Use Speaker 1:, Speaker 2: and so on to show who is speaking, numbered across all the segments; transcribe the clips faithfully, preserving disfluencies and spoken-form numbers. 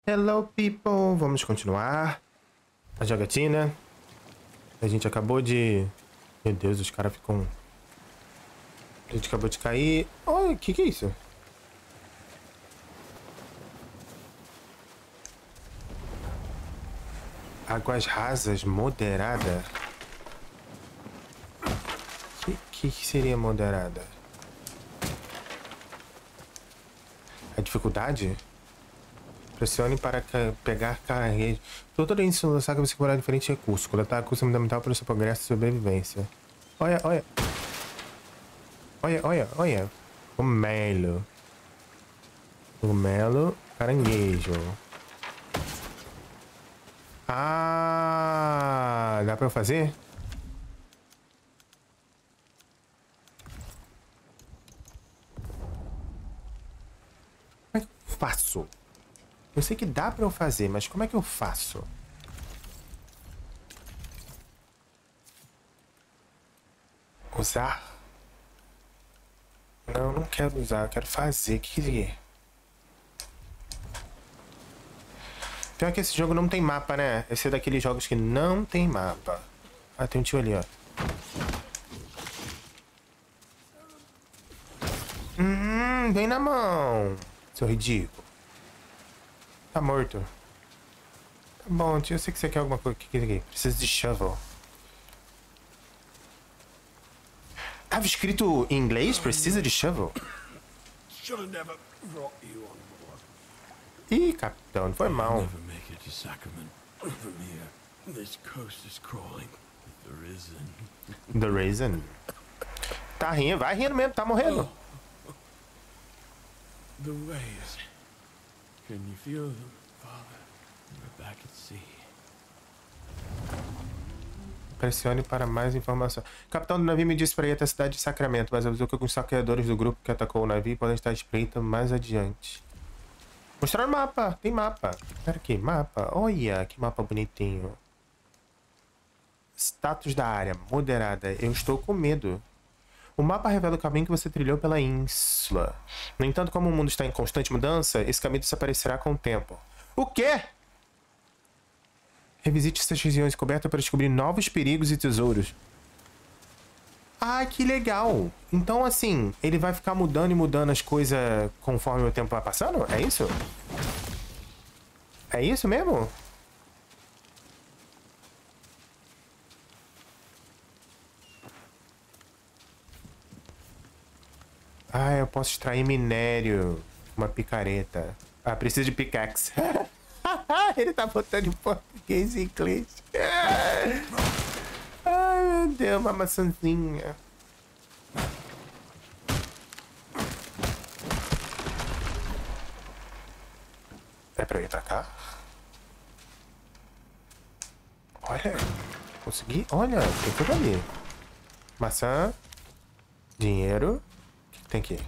Speaker 1: Hello, people! Vamos continuar a jogatina. A gente acabou de... Meu Deus, os caras ficam... A gente acabou de cair... Olha, o que que é isso? Águas rasas, moderada. O que, que que seria moderada? A dificuldade? Pressione para ca pegar carreira. Todo isso no saco você explorar diferentes recursos. Coletar recursos fundamental para o seu progresso e sobrevivência. Olha, olha. Olha, olha, olha. Cogumelo. Cogumelo, caranguejo. Ah, dá pra eu fazer? Como é que eu faço? Eu sei que dá pra eu fazer, mas como é que eu faço? Usar? Não, não quero usar, eu quero fazer. O que que é? Pior que esse jogo não tem mapa, né? Esse é daqueles jogos que não tem mapa. Ah, tem um tio ali, ó. Hum, vem na mão, seu ridículo. Tá morto. Tá bom, tio, eu sei que você quer alguma coisa. O que que é aqui? Precisa de shovel. Tava escrito em inglês? Precisa de shovel? Ih, capitão, não foi mal. The reason. Tá rindo, vai rindo mesmo, tá morrendo.
Speaker 2: The waves. Can you feel them, Father? We're back at sea.
Speaker 1: Pressione para mais informação. Capitão do navio me disse para ir até a cidade de Sacramento, mas avisou que alguns saqueadores do grupo que atacou o navio podem estar espreita mais adiante. Mostrar o mapa. Tem mapa. Pera aqui, mapa. Olha, que mapa bonitinho. Status da área. Moderada. Eu estou com medo. O mapa revela o caminho que você trilhou pela ínsula. No entanto, como o mundo está em constante mudança, esse caminho desaparecerá com o tempo. O quê? Revisite essas regiões cobertas para descobrir novos perigos e tesouros. Ah, que legal. Então, assim, ele vai ficar mudando e mudando as coisas conforme o tempo vai passando? É isso? É isso mesmo? Ah, eu posso extrair minério. Uma picareta. Ah, preciso de pickaxe. Ele tá botando em português e inglês. Ai, meu Deus, uma maçãzinha. É pra eu ir pra cá? Olha, consegui. Olha, tem tudo ali. Maçã. Dinheiro. O que tem aqui?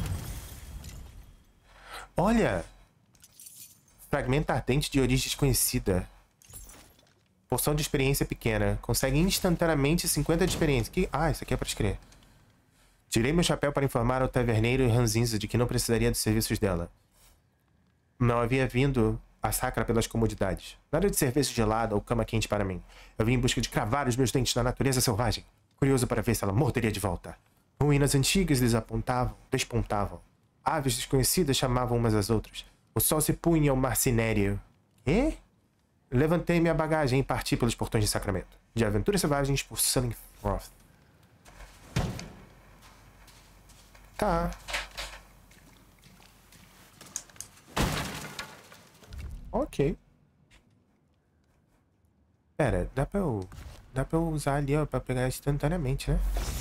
Speaker 1: Olha! Fragmento ardente de origem desconhecida. Porção de experiência pequena. Consegue instantaneamente cinquenta de experiência. Que... Ah, isso aqui é pra escrever. Tirei meu chapéu para informar ao taverneiro Ranzinza de que não precisaria dos serviços dela. Não havia vindo a sacra pelas comodidades. Nada de cerveja gelada ou cama quente para mim. Eu vim em busca de cravar os meus dentes na natureza selvagem. Curioso para ver se ela morderia de volta. Ruínas antigas lhes apontavam, despontavam. Aves desconhecidas chamavam umas às outras. O sol se punha ao mar cinério. E? Levantei minha bagagem e parti pelos portões de Sacramento. De aventuras selvagens por Sullingfroth. Tá. Ok. Pera, dá pra eu... Dá pra eu usar ali, ó, pra pegar instantaneamente, né?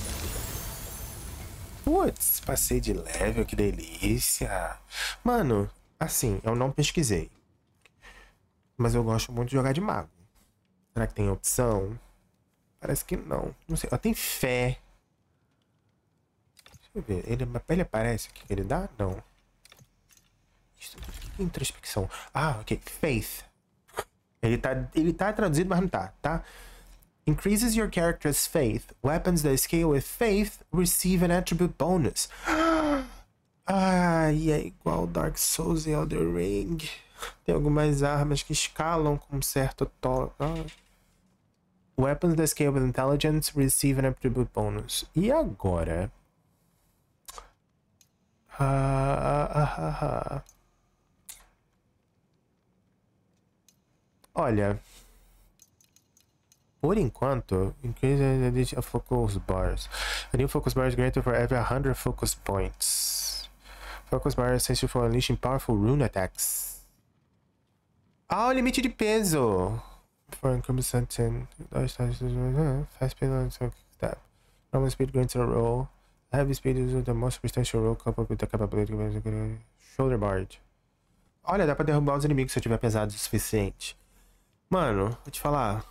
Speaker 1: Putz, passei de level, que delícia. Mano... Assim, eu não pesquisei. Mas eu gosto muito de jogar de mago. Será que tem opção? Parece que não. Não sei. Ó, tem fé. Deixa eu ver. Ele, ele aparece aqui que ele dá? Não. Isso, o que é introspecção? Ah, ok. Faith. Ele tá, ele tá traduzido, mas não tá, tá? Increases your character's faith. Weapons that scale with faith receive an attribute bonus. Ah, e é igual Dark Souls e Elden Ring. Tem algumas armas que escalam com um certo toque. Ah. Weapons that scale with intelligence receive an attribute bonus. E agora? Ah, ah, ah, ah. Olha. Por enquanto, increase the addition of focus bars. A new focus bar is granted for every one hundred focus points. Focus bar is essential for unleashing powerful rune attacks. Ah, o limite de peso! For incompetent and fast speed on step. Normal speed grants a roll. Heavy speed is the most substantial roll coupled with the capability of shoulder barge. Olha, dá pra derrubar os inimigos se eu tiver pesado o suficiente. Mano, vou te falar.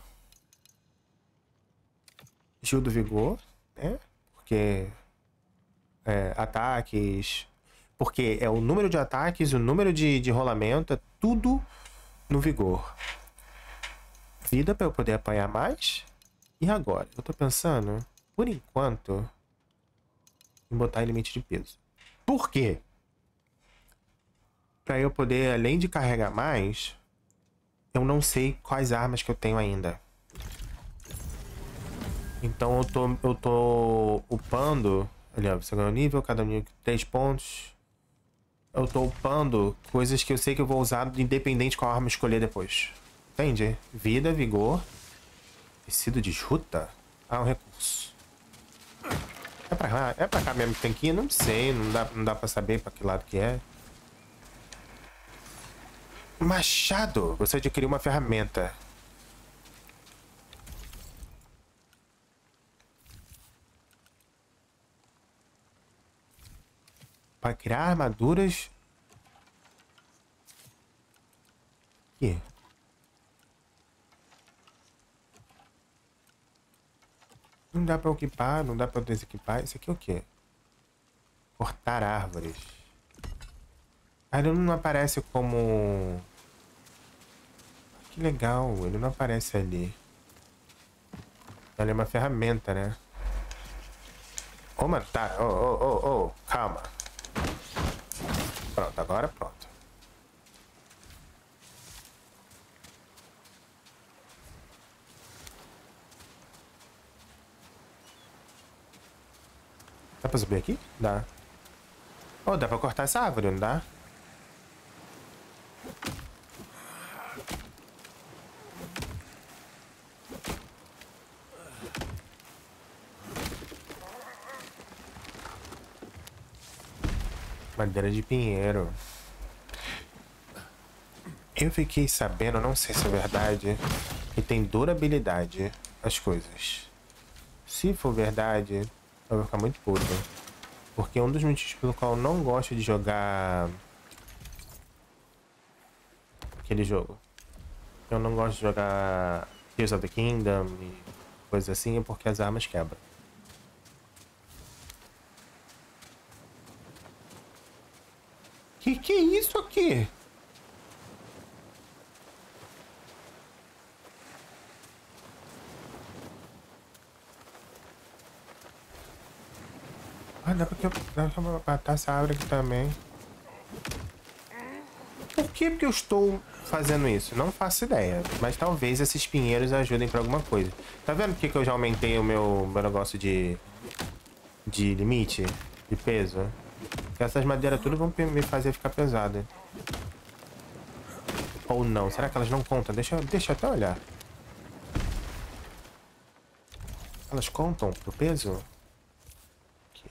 Speaker 1: Gil do vigor, né? Porque é, ataques. Porque é o número de ataques, o número de, de rolamento, é tudo no vigor. Vida pra eu poder apanhar mais. E agora? Eu tô pensando, por enquanto, em botar em limite de peso. Por quê? Pra eu poder, além de carregar mais, eu não sei quais armas que eu tenho ainda. Então eu tô, eu tô upando. Ali, ó, você ganha um nível, cada nível três pontos. Eu tô upando coisas que eu sei que eu vou usar independente qual arma escolher depois. Entende? Vida, vigor. Tecido de juta? Ah, um recurso. É pra cá, é pra cá mesmo que tem que ir? Não sei, não dá, não dá pra saber pra que lado que é. Machado! Você adquiriu uma ferramenta. Para criar armaduras. Que? Não dá para equipar, não dá para desequipar. Isso aqui é o quê? Cortar árvores. Ah, ele não aparece como... Que legal, ele não aparece ali. Ele é uma ferramenta, né? Ô, mano, tá. Ô, ô, ô, ô, calma. Pronto, agora pronto. Dá pra subir aqui? Dá. Oh, dá pra cortar essa árvore, não dá? Madeira de pinheiro. Eu fiquei sabendo, não sei se é verdade, que tem durabilidade as coisas. Se for verdade, eu vou ficar muito puto. Porque um dos motivos pelo qual eu não gosto de jogar aquele jogo. Eu não gosto de jogar Tears of the Kingdom e coisas assim, é porque as armas quebram. Que que é isso aqui? Ah, dá pra, que eu, dá pra matar essa árvore aqui também. Por que que eu estou fazendo isso? Não faço ideia. Mas talvez esses pinheiros ajudem pra alguma coisa. Tá vendo por que que eu já aumentei o meu, meu negócio de... De limite? De peso? Porque essas madeiras tudo vão me fazer ficar pesada. Ou não? Será que elas não contam? Deixa, deixa eu até olhar. Elas contam pro peso? Aqui.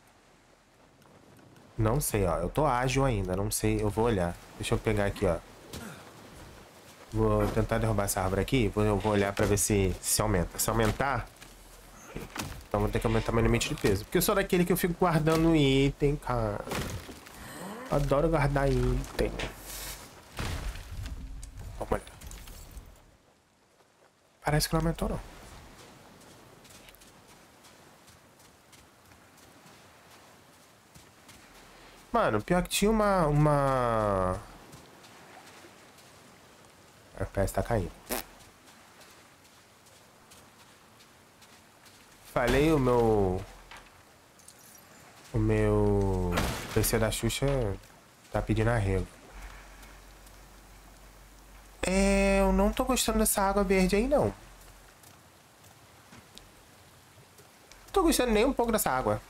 Speaker 1: Não sei, ó. Eu tô ágil ainda. Não sei. Eu vou olhar. Deixa eu pegar aqui, ó. Vou tentar derrubar essa árvore aqui. Eu vou olhar pra ver se, se aumenta. Se aumentar... Então vou ter que aumentar meu limite de peso. Porque eu sou daquele que eu fico guardando item, cara. Adoro guardar item. Vamos olhar. Parece que não aumentou, não. Mano, pior que tinha uma... uma... A F P S tá caindo. Falei, o meu... O meu... P C da Xuxa tá pedindo arrego. não tô gostando dessa água verde aí, não. Não tô gostando nem um pouco dessa água.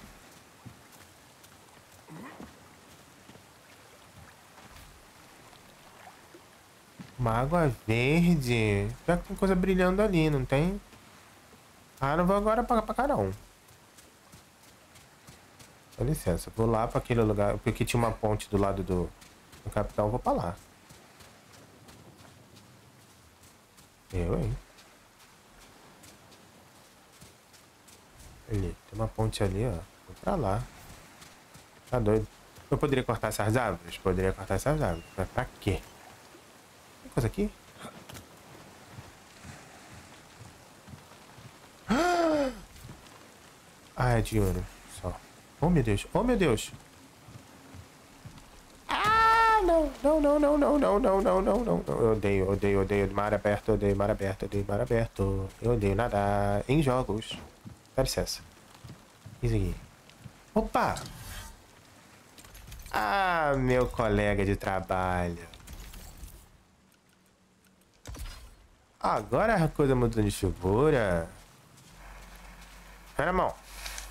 Speaker 1: Uma água verde. Já que tem coisa brilhando ali, não tem? Ah, não vou agora pra, pra cá, não. Dá licença, vou lá pra aquele lugar. Porque tinha uma ponte do lado do, do capitão, vou pra lá. Eu, hein? Ali, tem uma ponte ali, ó. Vou pra lá. Tá doido? Eu poderia cortar essas árvores? Poderia cortar essas árvores. Mas pra quê? Tem coisa aqui? Ah, é de ouro. Só. Oh, meu Deus. Oh, meu Deus. Ah, não. Não, não, não, não, não, não, não, não, não. Eu odeio, odeio, odeio mar aberto, odeio mar aberto, odeio mar aberto. Eu odeio nadar em jogos. Dá licença. Isso aqui. Opa! Ah, meu colega de trabalho. Agora a coisa mudou de figura. Pera a mão.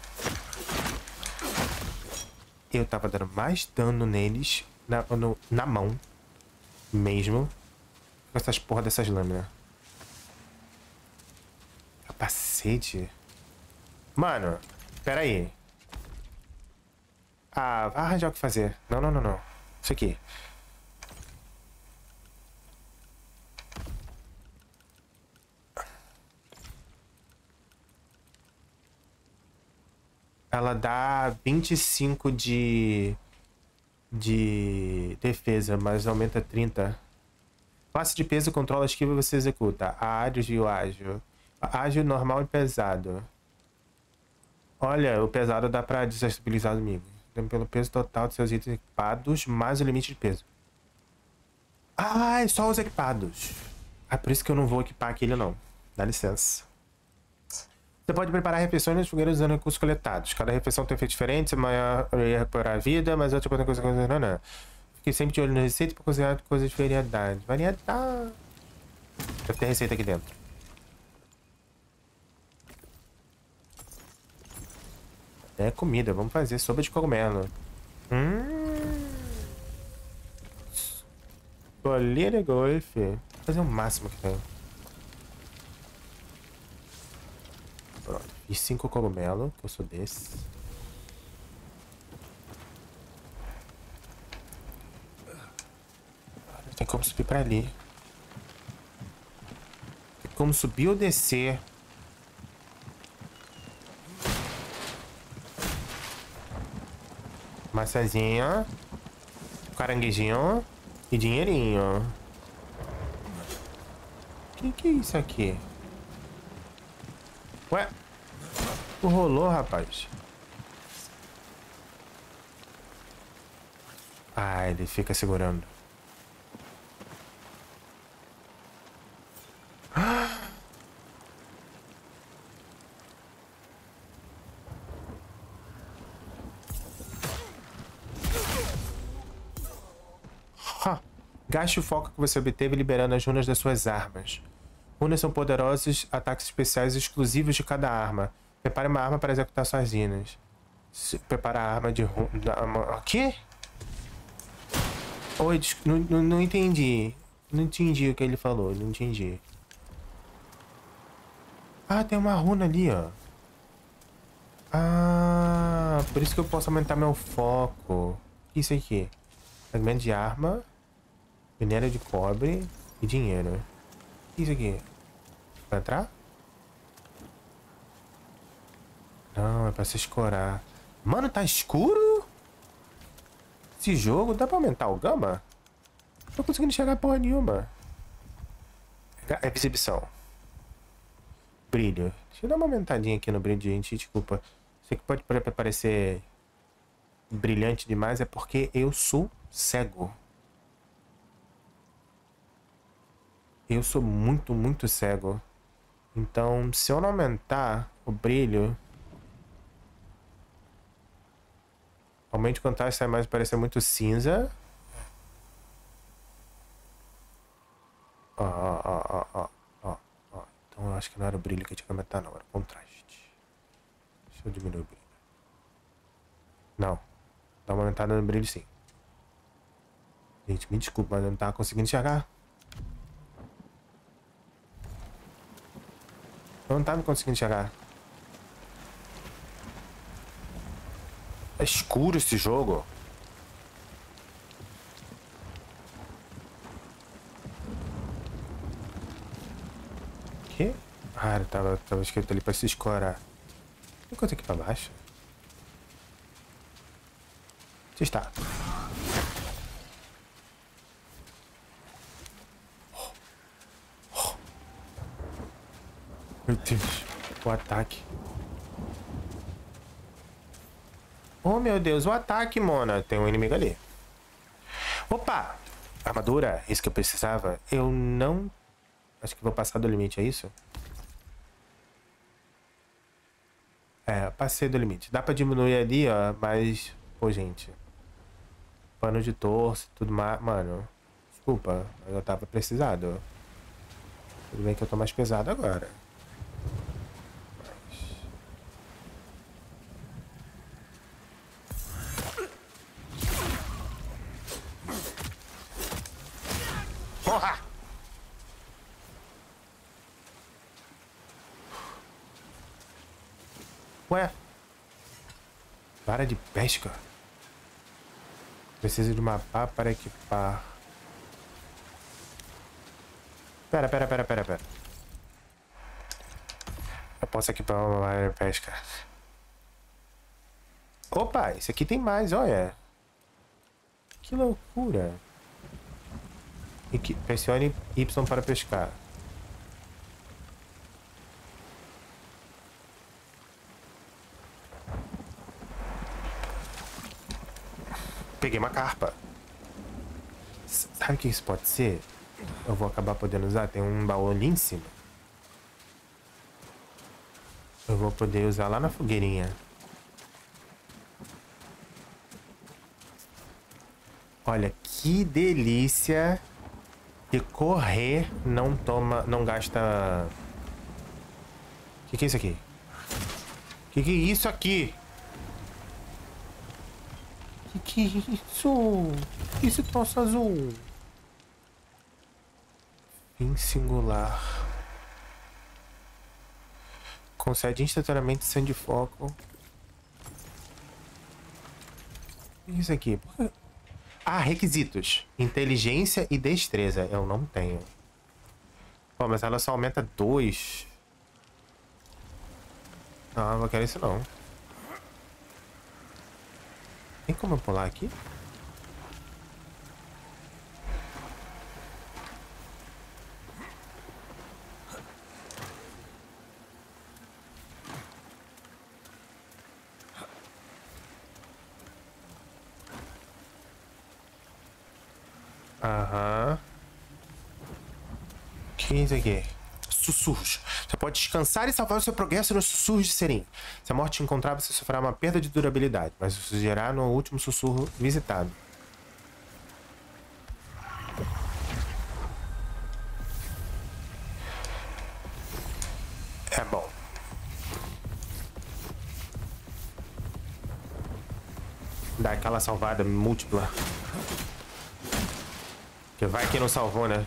Speaker 1: Eu tava dando mais dano neles na, no, na mão mesmo com essas porra dessas lâminas. Capacete? Mano, pera aí. Ah, vai arranjar o que fazer. Não, não, não, não. Isso aqui. Ela dá vinte e cinco de... de defesa, mas aumenta trinta. Classe de peso controla a esquiva e você executa. A ágil e o ágil. Ágil, normal e pesado. Olha, o pesado dá pra desestabilizar o inimigo. Pelo peso total de seus itens equipados, mais o limite de peso. Ah, é só os equipados. Ah, por isso que eu não vou equipar aquele não. Dá licença. Você pode preparar refeições nas fogueiras usando recursos coletados. Cada refeição tem efeito diferente, maior ia recuperar a vida, mas outra coisa coisa não, não. Fiquei sempre de olho na receita para cozinhar coisas de variedade. Variedade. Deve ter receita aqui dentro. É comida, vamos fazer sopa de cogumelo. Hum. Bolinha de golfe. Vou fazer o máximo que tem. Pronto. E cinco cogumelos, que eu sou desse. Tem como subir pra ali. Tem como subir ou descer. Maçãzinha. Caranguejinho. E dinheirinho. O que, que é isso aqui? Ué? O rolou, rapaz. Ah, ele fica segurando. Gaste o foco que você obteve liberando as runas das suas armas. Runas são poderosos ataques especiais exclusivos de cada arma. Prepare uma arma para executar suas runas. Prepara a arma de runa... O quê? Oi, não, não, não entendi. Não entendi o que ele falou, não entendi. Ah, tem uma runa ali, ó. Ah, por isso que eu posso aumentar meu foco. O que é isso aqui? Fragmento de arma... Minério de cobre e dinheiro. O que é isso aqui? Vai entrar? Não, é pra se escorar. Mano, tá escuro? Esse jogo dá pra aumentar o gama? Não tô conseguindo enxergar porra nenhuma. É exibição. Brilho. Deixa eu dar uma aumentadinha aqui no brilho, gente. Desculpa. Isso aqui pode parecer brilhante demais. É porque eu sou cego. Eu sou muito, muito cego. Então, se eu não aumentar o brilho... Aumente o contraste, sai mais parecer muito cinza. Ó, ó, ó, ó, ó, ó, ó. Então eu acho que não era o brilho que eu tinha que aumentar, não. Era o contraste. Deixa eu diminuir o brilho. Não. Dá uma aumentada no brilho, sim. Gente, me desculpa, mas eu não tava conseguindo enxergar. Eu não tava conseguindo enxergar. É escuro esse jogo. Que? Ah, tava, tava escrito ali pra se escorar. Tem coisa aqui pra baixo? Onde está? Meu Deus, o ataque. Oh, meu Deus, o ataque, Mona. Tem um inimigo ali. Opa! Armadura, isso que eu precisava. Eu não... Acho que vou passar do limite, é isso? É, passei do limite. Dá pra diminuir ali, ó, mas... Pô, gente. Pano de torso, tudo mais... Mano, desculpa, mas eu tava precisado. Tudo bem que eu tô mais pesado agora. Porra! Ué? Vara de pesca? Preciso de uma pá para equipar. Pera, pera, pera, pera, pera. Eu posso equipar uma vara de pesca. Opa, esse aqui tem mais, olha. Que loucura. Equi pressione Y para pescar. Peguei uma carpa. Sabe o que isso pode ser? Eu vou acabar podendo usar. Tem um baú ali em cima. Eu vou poder usar lá na fogueirinha. Olha, que delícia. E correr não toma, não gasta... Que que é isso aqui? Que que é isso aqui? Que que é isso? Que esse troço azul? Fim singular. Concede instantaneamente sangue de foco. O que é isso aqui? Ah, requisitos. Inteligência e destreza. Eu não tenho. Pô, mas ela só aumenta dois. Não, eu não quero isso não. Tem como eu pular aqui? Aham. O que é isso aqui? Sussurros. Você pode descansar e salvar o seu progresso nos sussurros de Serim. Se a morte te encontrar, você sofrerá uma perda de durabilidade, mas isso surgirá no último sussurro visitado. É bom. Dá aquela salvada múltipla. Que vai que não salvou, né?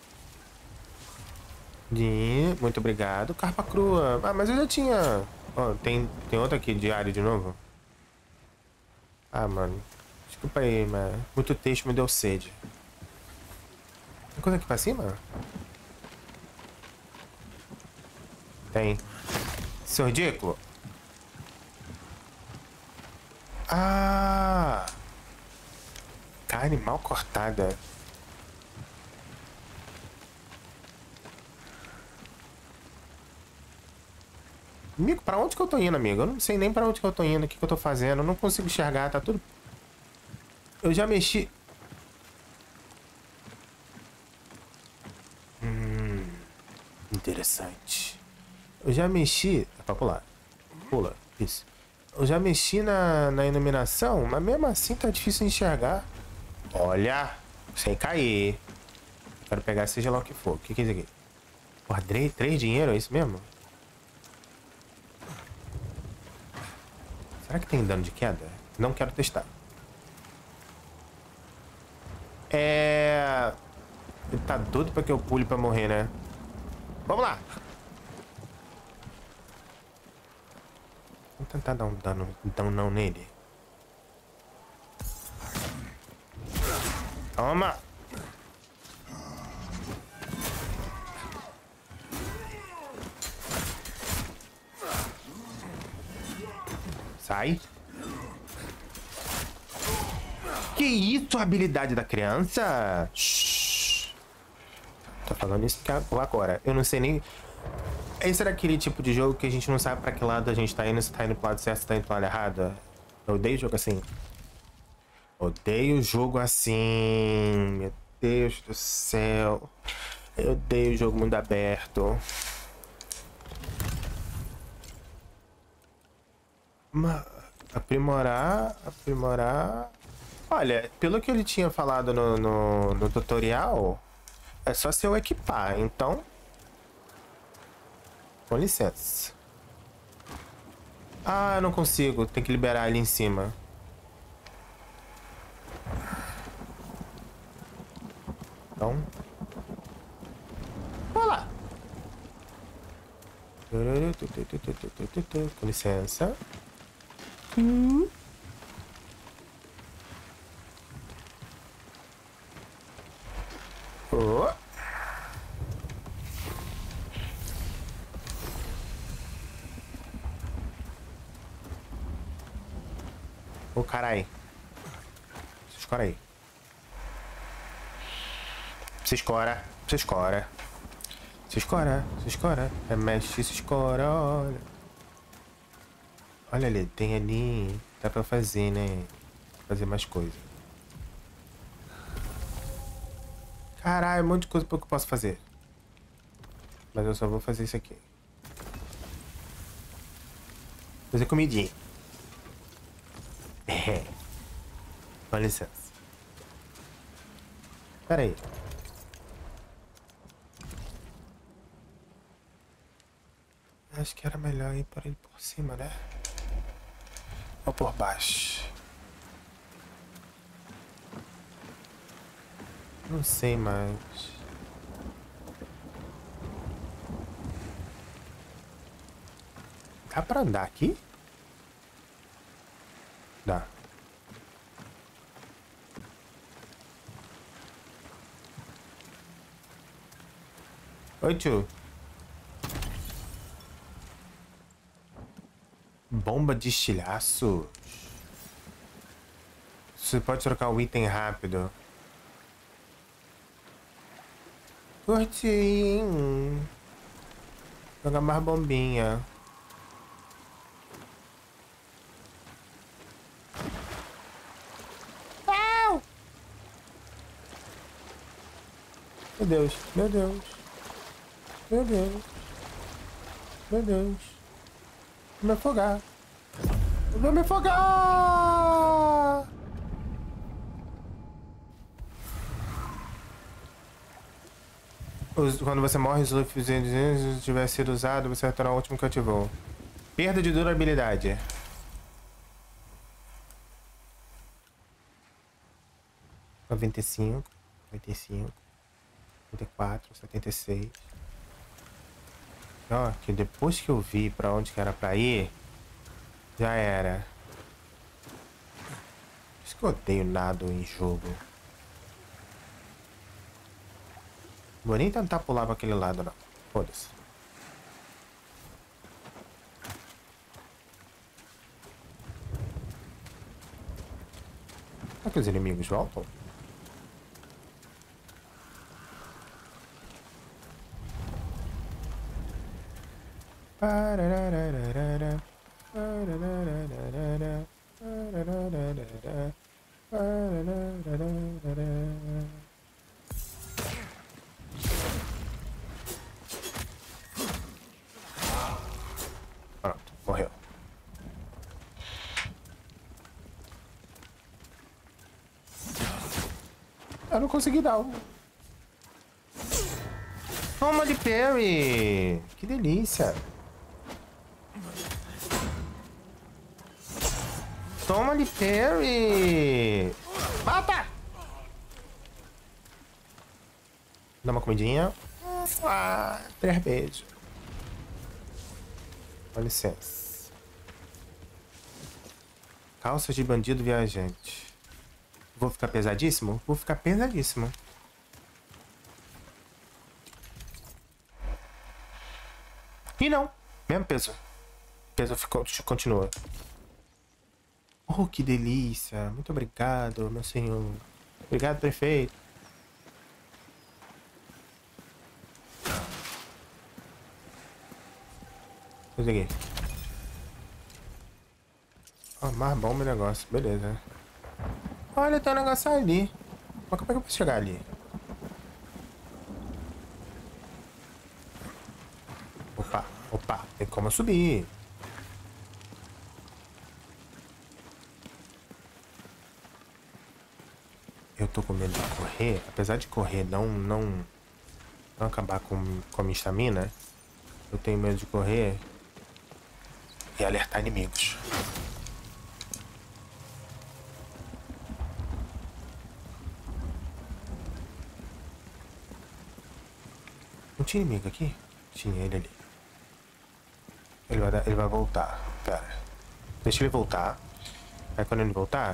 Speaker 1: De... Muito obrigado. Carpa crua. Ah, mas eu já tinha... Oh, tem, tem outra aqui, diário de novo? Ah, mano. Desculpa aí, mas... Muito texto me deu sede. Tem coisa aqui pra cima? Tem. Seu ridículo. Ah! Carne mal cortada. Amigo, pra onde que eu tô indo, amigo? Eu não sei nem pra onde que eu tô indo, o que que eu tô fazendo. Eu não consigo enxergar, tá tudo... Eu já mexi... Hum... Interessante. Eu já mexi... É pra pular. Pula, isso. Eu já mexi na, na iluminação, mas mesmo assim tá difícil de enxergar. Olha! Sem cair. Quero pegar seja lá o que for. O que, que é isso aqui? Porra, três, três dinheiro, é isso mesmo? Será que tem dano de queda? Não quero testar. É... Ele tá doido pra que eu pule pra morrer, né? Vamos lá! Vamos tentar dar um dano, então não nele. Toma! Sai. Que isso, a habilidade da criança? Shhh. Tô falando isso agora. Eu não sei nem... Esse era aquele tipo de jogo que a gente não sabe pra que lado a gente tá indo. Se tá indo pro lado certo, se tá indo pro lado errado. Eu odeio jogo assim. Odeio jogo assim. Meu Deus do céu. Eu odeio jogo mundo aberto. Uma... Aprimorar, aprimorar... Olha, pelo que ele tinha falado no, no, no tutorial, é só se eu equipar, então... Com licença. Ah, eu não consigo, tem que liberar ali em cima. Então... Vamos lá! Com licença. Hum. Oh. Oh, carai. Se escora aí. Se escora. Se escora. Se escora. Se escora. É mexe, se escora. Olha. Olha ali. Tem ali. Dá pra fazer, né? Fazer mais coisa. Caralho, um monte de coisa que eu posso fazer. Mas eu só vou fazer isso aqui. Fazer comidinha. Com licença. Pera aí. Acho que era melhor ir por ele por cima, né? Ou por baixo. Não sei mais. Dá pra andar aqui? Dá. Oi, tio. Bomba de estilhaço. Você pode trocar o item rápido. Curtinho. Jogar mais bombinha. Au! Meu Deus, meu Deus. Meu Deus. Meu Deus. Vou me afogar. Eu vou me afogar! Quando você morre, se o tiver sido usado, você retorna ao último que ativou. Perda de durabilidade. noventa e cinco, noventa e cinco, noventa e quatro, setenta e seis. Ó, que depois que eu vi pra onde que era pra ir, já era. Por isso que eu odeio nada em jogo. Vou nem tentar pular pra aquele lado, não. Foda-se. Será que os inimigos voltam? Pronto, morreu. Eu não consegui dar um. Toma de parry! Que delícia! Toma de parry! Mata! Dá uma comidinha. Ah, três beijos. Com licença. Calças de bandido viajante. Vou ficar pesadíssimo? Vou ficar pesadíssimo. E não. Mesmo peso. O peso ficou, continua. Oh, que delícia. Muito obrigado, meu senhor. Obrigado, prefeito. Consegui. Oh, mais bom meu negócio. Beleza. Olha, tem um negócio ali. Mas como é que eu posso chegar ali? Opa, opa. Tem como eu subir. Eu tô com medo de correr. Apesar de correr não, não, não acabar com, com a minha estamina, eu tenho medo de correr e alertar inimigos. Não tinha inimigo aqui? Tinha ele ali. Ele vai, dar, ele vai voltar. Pera. Deixa ele voltar. Aí quando ele voltar...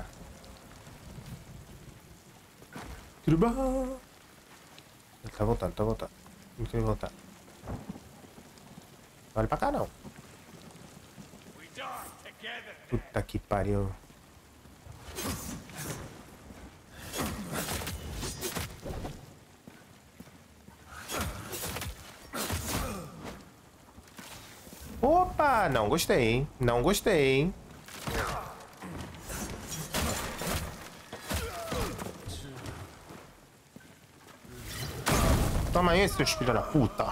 Speaker 1: Tudo bom? Ele tá voltando, tá voltando. Não quer voltar. Não olha pra cá, não. Puta que pariu. Opa, não gostei. Não gostei. Toma esse, seu filho da puta.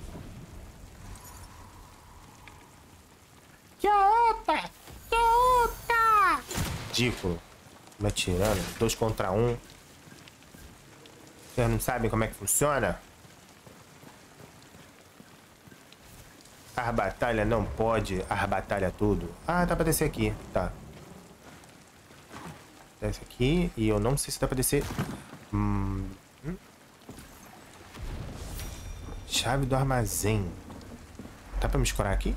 Speaker 1: Idiota! Idiota! Ridículo. Me atirando. Dois contra um. Vocês não sabem como é que funciona? As batalhas não pode. As batalhas tudo. Ah, dá pra descer aqui. Tá. Desce aqui. E eu não sei se dá pra descer. Hum... Chave do armazém. Dá pra me escorar aqui?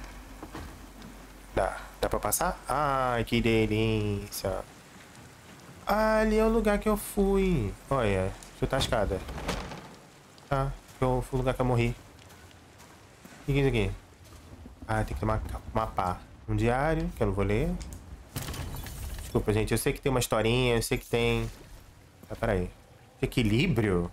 Speaker 1: Dá. Dá pra passar? Ai, que delícia. Ah, ali é o lugar que eu fui. Olha, chutar a escada. Tá, eu fui o lugar que eu morri. O que é isso aqui? Ah, tem que tomar mapa. Um diário, que eu não vou ler. Desculpa, gente. Eu sei que tem uma historinha, eu sei que tem... Ah, peraí. Equilíbrio?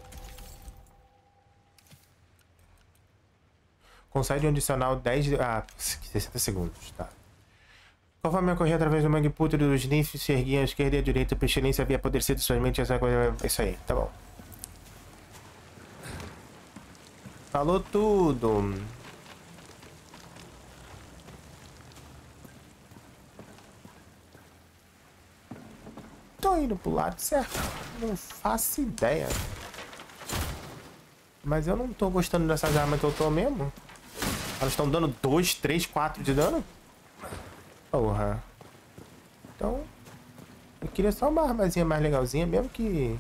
Speaker 1: Concede um adicional dez... De... Ah, sessenta segundos, tá. Conforme eu corri através do mangue pútrido, os ninfos se erguiam à esquerda e à direita. A pestilência havia apodrecido suas mentes. Essa coisa... É isso aí, tá bom. Falou tudo. Tô indo pro lado certo. Não faço ideia. Mas eu não tô gostando dessas armas que eu tô mesmo. Elas estão dando dois, três, quatro de dano? Porra. Então... Eu queria só uma armazinha mais legalzinha, mesmo que...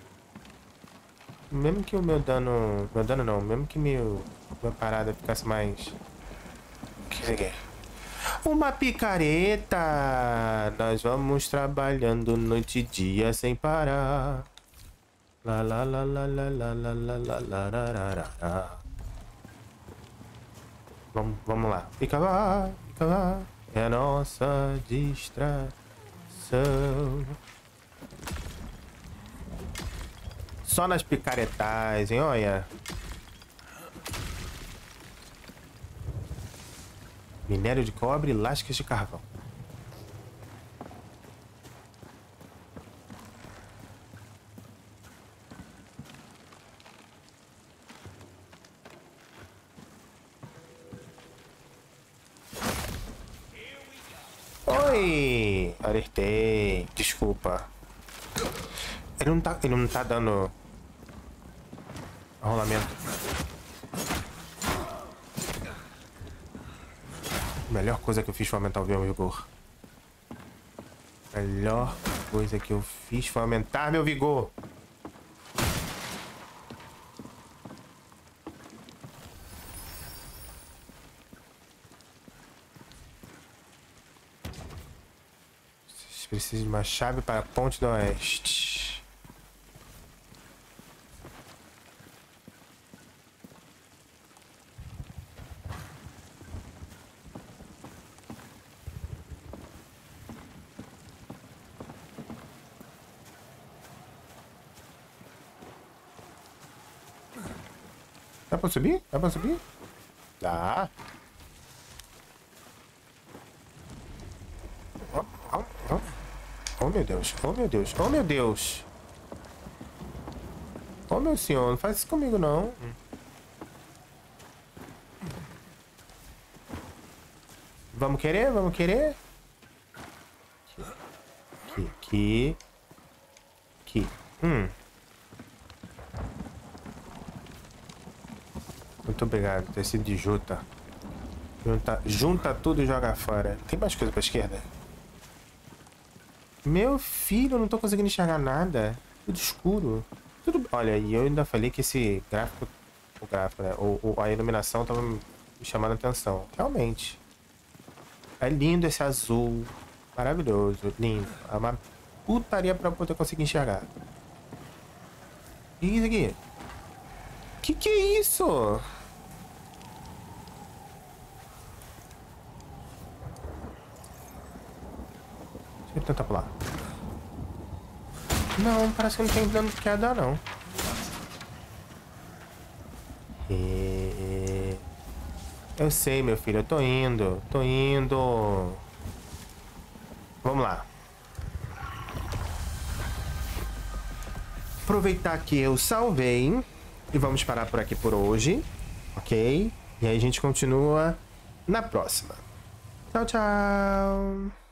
Speaker 1: Mesmo que o meu dano... Meu dano não, mesmo que meu... Minha parada ficasse mais... O que é isso aqui? Uma picareta! Nós vamos trabalhando noite e dia sem parar. La la la la la la la la la la la la la. Vamos, vamos lá. Fica lá, fica lá. É a nossa distração. Só nas picaretais, hein? Olha. Minério de cobre e lascas de carvão. Oi! Alertei. Desculpa. Ele não tá, ele não tá dando... Rolamento. A melhor coisa que eu fiz foi aumentar o meu vigor. A melhor coisa que eu fiz foi aumentar meu vigor. Vocês precisam de uma chave para a Ponte do Oeste. Dá pra subir? Dá pra subir? Dá. Oh, oh, oh. Oh, meu Deus. Oh, meu Deus. Oh, meu Deus. Oh, meu senhor. Não faz isso comigo, não. Vamos querer? Vamos querer? Aqui. Aqui. Aqui. Hum. Muito obrigado, tecido de juta. Junta, junta tudo e joga fora. Tem mais coisa pra esquerda? Meu filho, eu não tô conseguindo enxergar nada. Tudo escuro. Tudo... Olha, e eu ainda falei que esse gráfico... O gráfico, né? O, o, a iluminação tava me chamando a atenção. Realmente. É lindo esse azul. Maravilhoso. Lindo. É uma putaria pra poder conseguir enxergar. O que é isso aqui? Que que é isso? Deixa eu tentar pular. Não, parece que não tem dano de queda, não. E... Eu sei, meu filho, eu tô indo. Tô indo. Vamos lá. Aproveitar que eu salvei. E vamos parar por aqui por hoje. Ok? E aí a gente continua na próxima. Tchau, tchau.